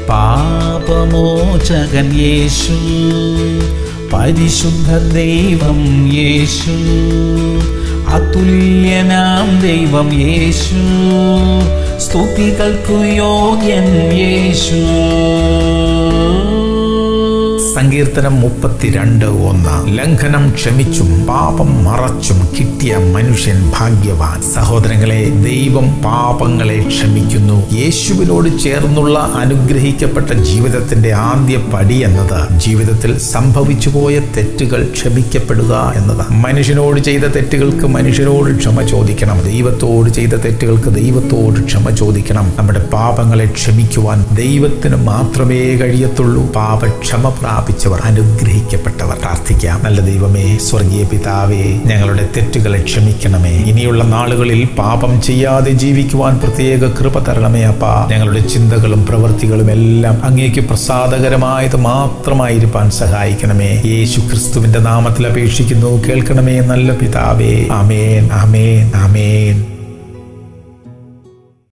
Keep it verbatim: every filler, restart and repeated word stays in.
പാപമോചകൻ യേശു, പരിശുദ്ധ ദൈവം യേശു, അതുല്യനാം ദൈവം യേശു, സ്തുതികൾക്കു യോഗ്യൻ യേശു. സങ്കീർത്തനം മുപ്പത്തിരണ്ട് ഒന്ന്. ലംഘനം ക്ഷമിച്ചും പാപം മറച്ചും കിട്ടിയ മനുഷ്യൻ ഭാഗ്യവാൻ. സഹോദരങ്ങളെ, ദൈവം പാപങ്ങളെ ക്ഷമിക്കുന്നു. യേശുവിനോട് ചേർന്നുള്ള അനുഗ്രഹിക്കപ്പെട്ട ജീവിതത്തിന്റെ ആദ്യ പടി എന്നത് ജീവിതത്തിൽ സംഭവിച്ചു പോയ തെറ്റുകൾ ക്ഷമിക്കപ്പെടുക എന്നതാണ്. മനുഷ്യനോട് ചെയ്ത തെറ്റുകൾക്ക് മനുഷ്യനോട് ക്ഷമ ചോദിക്കണം. ദൈവത്തോട് ചെയ്ത തെറ്റുകൾക്ക് ദൈവത്തോട് ക്ഷമ ചോദിക്കണം. നമ്മുടെ പാപങ്ങളെ ക്ഷമിക്കുവാൻ ദൈവത്തിന് മാത്രമേ കഴിയത്തുള്ളൂ. പാപക്ഷമ പ്രാപിച്ചവർ അനുഗ്രഹിക്കപ്പെട്ടവർ. പ്രാർത്ഥിക്കാം. നല്ല ദൈവമേ, സ്വർഗീയ പിതാവേ, ഞങ്ങളുടെ തെറ്റുകളെ ക്ഷമിക്കണമേ. ഇനിയുള്ള നാളുകളിൽ പാപം ചെയ്യാതെ ജീവിക്കുവാൻ പ്രത്യേക കൃപ തരണമേ അപ്പാ. ഞങ്ങളുടെ ചിന്തകളും പ്രവൃത്തികളും എല്ലാം അങ്ങേക്ക് പ്രസാദകരമായത് മാത്രമായിരിക്കാൻ സഹായിക്കണമേ. യേശു ക്രിസ്തുവിന്റെ നാമത്തിൽ അപേക്ഷിക്കുന്നു, കേൾക്കണമേ നല്ല പിതാവേ. ആമേൻ, ആമേൻ, ആമേൻ.